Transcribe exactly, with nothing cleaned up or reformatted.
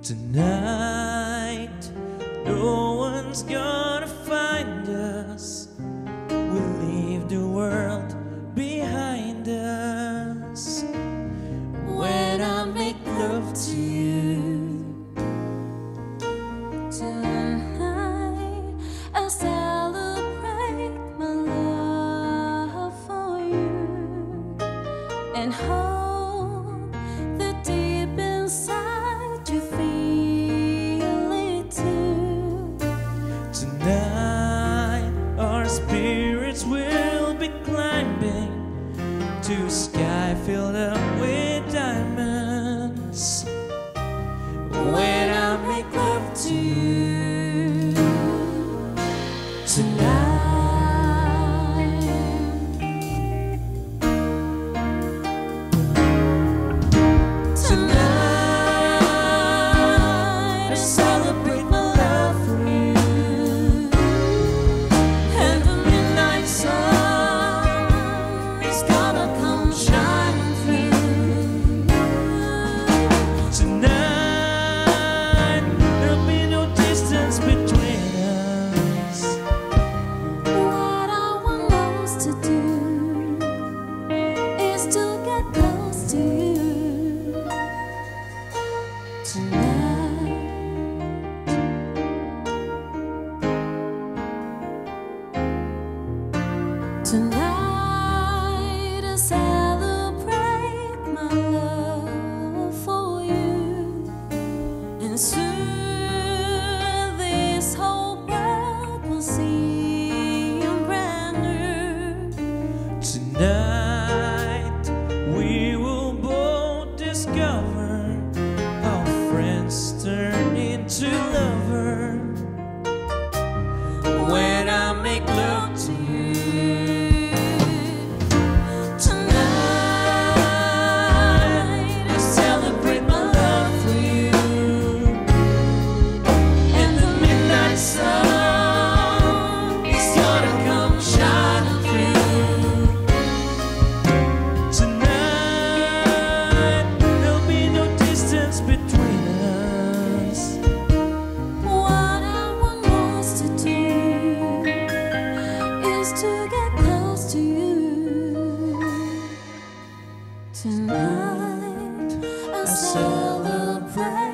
Tonight, no one's gonna find us. We'll leave the world behind us. When I make love to you, tonight I'll celebrate my love for you and hope that deep inside you feel it too. Tonight our spirits will be climbing to a sky filled up with diamonds. When I make love to you tonight. Tonight I celebrate my love for you, and soon this whole world will seem brand new. Tonight we will both discover how friends turn into lovers. When I make love to you tonight, I celebrate my love for you, and the midnight sun is gonna come shining through. Tonight there'll be no distance between us. What I want most to do is to get close to you. Tonight I celebrate